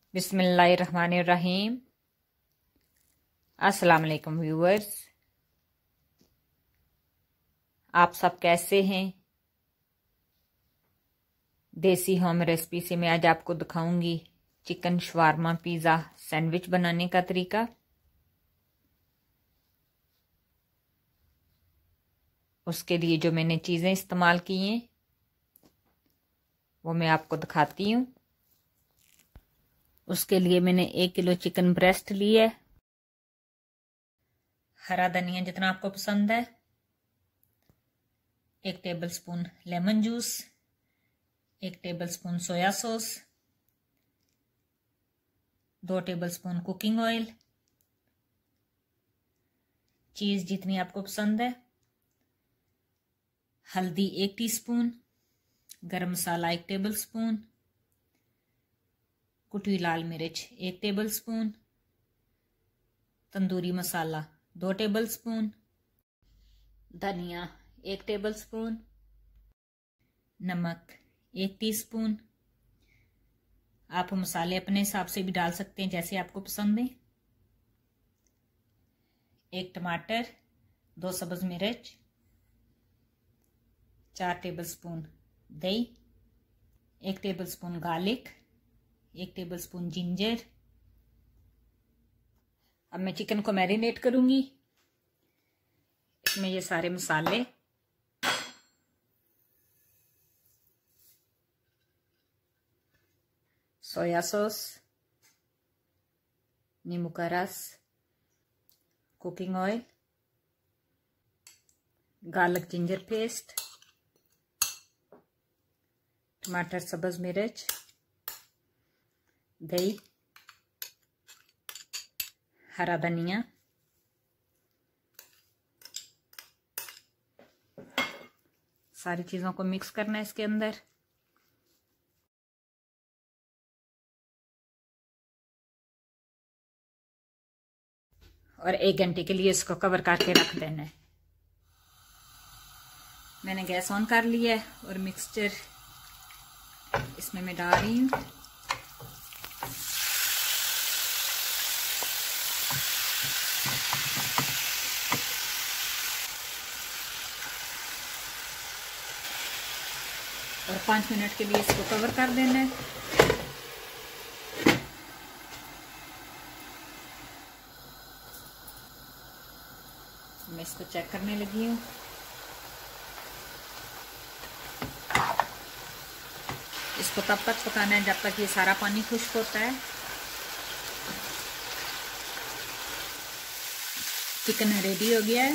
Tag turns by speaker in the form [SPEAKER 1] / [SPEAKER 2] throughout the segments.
[SPEAKER 1] बिस्मिल्लाहिर्रहमानिर्रहीम। अस्सलाम वालेकुम व्यूअर्स, आप सब कैसे हैं। देसी होम रेसिपी से मैं आज आपको दिखाऊंगी चिकन शवारमा पिज़्ज़ा सैंडविच बनाने का तरीका। उसके लिए जो मैंने चीज़ें इस्तेमाल की हैं वो मैं आपको दिखाती हूँ। उसके लिए मैंने 1 किलो चिकन ब्रेस्ट ली है, हरा धनिया जितना आपको पसंद है, 1 tablespoon lemon juice, 1 tablespoon soya sauce, 2 tablespoon cooking oil, cheese जितनी आपको पसंद है, हल्दी 1 टीस्पून, गरम मसाला 1 टेबलस्पून, कुटी लाल मिर्च 1 टेबलस्पून, तंदूरी मसाला 2 टेबलस्पून, धनिया 1 टेबलस्पून, नमक 1 टीस्पून। आप मसाले अपने हिसाब से भी डाल सकते हैं जैसे आपको पसंद है। 1 टमाटर, 2 सब्ज मिर्च, 4 टेबलस्पून दही, 1 टेबलस्पून गार्लिक, 1 टेबलस्पून जिंजर। अब मैं चिकन को मैरिनेट करूंगी। इसमें ये सारे मसाले, सोया सॉस, नींबू का रस, cooking oil, garlic ginger paste, टमाटर सब्ज मिर्च, दही, हरा धनिया, सारी चीज़ों को मिक्स करना है इसके अंदर। और 1 घंटे के लिए इसको कवर करके रख देना है। मैंने गैस ऑन कर लिया है और मिक्सचर इसमें मैं डाल रही हूँ। और 5 मिनट के लिए इसको कवर कर देना है। मैं इसको चेक करने लगी हूँ। इसको तब तक पकाना है जब तक ये सारा पानी खुश्क होता है। चिकन रेडी हो गया है।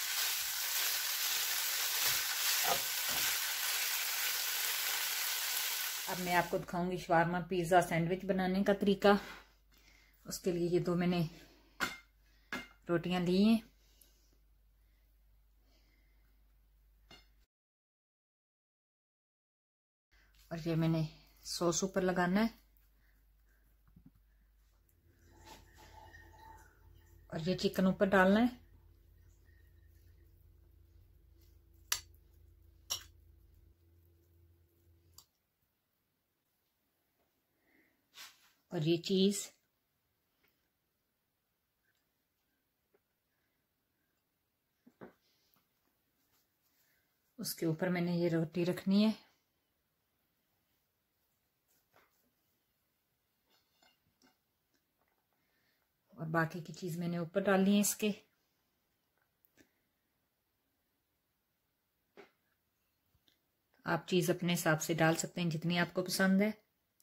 [SPEAKER 1] अब मैं आपको दिखाऊंगी शवारमा पिज़्ज़ा सैंडविच बनाने का तरीका। उसके लिए ये 2 मैंने रोटियां ली हैं। और ये मैंने सॉस ऊपर लगाना है। और ये चिकन ऊपर डालना है। और ये चीज़, उसके ऊपर मैंने ये रोटी रखनी है। और बाकी की चीज़ मैंने ऊपर डालनी है इसके। आप चीज़ अपने हिसाब से डाल सकते हैं जितनी आपको पसंद है।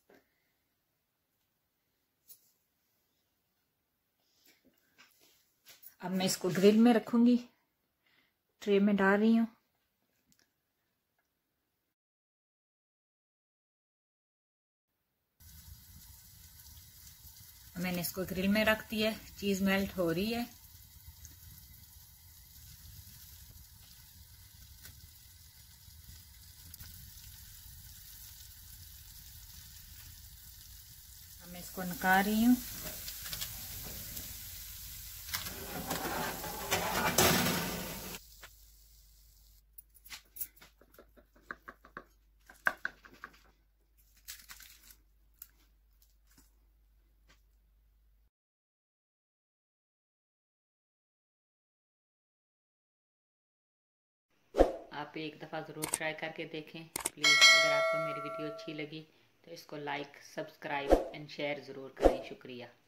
[SPEAKER 1] अब मैं इसको ग्रिल में रखूंगी। ट्रे में डाल रही हूँ। मैंने इसको ग्रिल में रख दिया है। चीज़ मेल्ट हो रही है। अब मैं इसको निकाल रही हूँ। आप एक दफ़ा ज़रूर ट्राई करके देखें प्लीज़। अगर आपको मेरी वीडियो अच्छी लगी तो इसको लाइक, सब्सक्राइब एंड शेयर ज़रूर करें। शुक्रिया।